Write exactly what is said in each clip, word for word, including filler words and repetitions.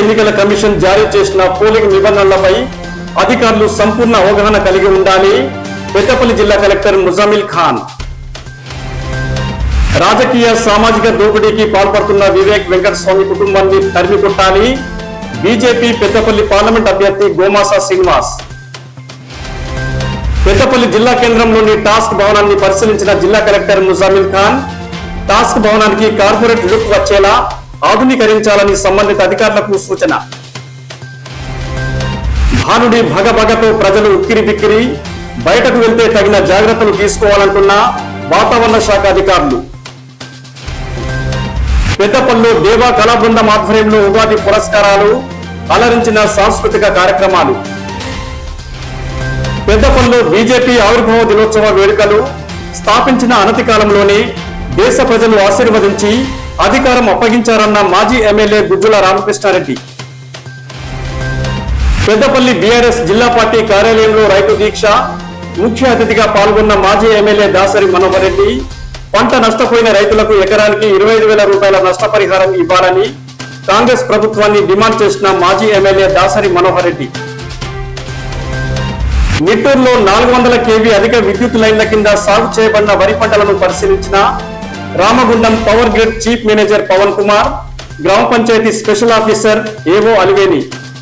ఎన్నికల కమిషన్ జారీ చేసిన పోలింగ్ నిబంధనలపై అధికారులు సంపూర్ణ అవగాహన కలిగి ఉండాలి. పెద్దపల్లి జిల్లా కలెక్టర్ ముజామిల్ ఖాన్. రాజకీయ సామాజిక దోపిడీకి పాల్పడుతున్న వివేక్ వెంకటస్వామి కుటుంబాన్ని తరిమి కొట్టాలి. బీజేపీ పెద్దపల్లి పార్లమెంట్ అభ్యర్థి గోమాసా శ్రీనివాస్. పెద్దపల్లి జిల్లా కేంద్రంలోని టాస్క్ భవనాన్ని పరిశీలించిన జిల్లా కలెక్టర్ ముజామిల్ ఖాన్ టాస్క్ భవనానికి కార్పొరేట్ లుక్ వచ్చేలా ఆధునీకరించాలని సంబంధిత అధికారులకు సూచన. భానుడి భగభగతో ప్రజలు ఉక్కిరి బిక్కిరి, బయటకు వెళ్తే తగిన జాగ్రత్తలు తీసుకోవాలంటున్న వాతావరణ శాఖ అధికారులు. పెద్దపల్లిలో దేవా కళా బృందం ఆధ్వర్యంలో ఉగాది పురస్కారాలు, అలరించిన సాంస్కృతిక కార్యక్రమాలు. పెద్దపల్లిలో బీజేపీ ఆవిర్భావ దినోత్సవ వేడుకలు. స్థాపించిన అనతి కాలంలోనే దేశ ప్రజలు ఆశీర్వదించి అధికారం అప్పగించారన్న మాజీ ఎమ్మెల్యే గుజ్జుల రామకృష్ణారెడ్డి. పెద్దపల్లి బీఆర్ఎస్ జిల్లా పార్టీ కార్యాలయంలో రైతు దీక్ష. ముఖ్య అతిథిగా పాల్గొన్న మాజీ ఎమ్మెల్యే దాసరి మనోహర్ రెడ్డి పంట నష్టపోయిన రైతులకు ఎకరానికి ఇరవై ఐదు వేల రూపాయల నష్టపరిహారం ఇవ్వాలని కాంగ్రెస్ ప్రభుత్వాన్ని డిమాండ్ చేసిన మాజీ ఎమ్మెల్యే దాసరి మనోహర్ రెడ్డి. నిట్టూరులో నాలుగు వందల కేవీ అధిక విద్యుత్ లైన్ల కింద సాగు చేయబడిన వరి పంటలను పరిశీలించిన Ramagundam power grid chief manager Pavan Kumar, గ్రామ పంచాయతీ స్పెషల్ ఆఫీసర్ ఏవో అలివేని.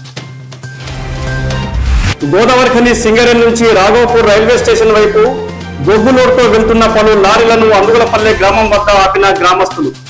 గోదావరిఖని సింగరేణి నుంచి రాఘవపూర్ రైల్వే స్టేషన్ వైపు బొగ్గు లోడ్తో వెళ్తున్న పలు లారీలను అందుగులపల్లె గ్రామం వద్ద ఆపిన గ్రామస్తులు.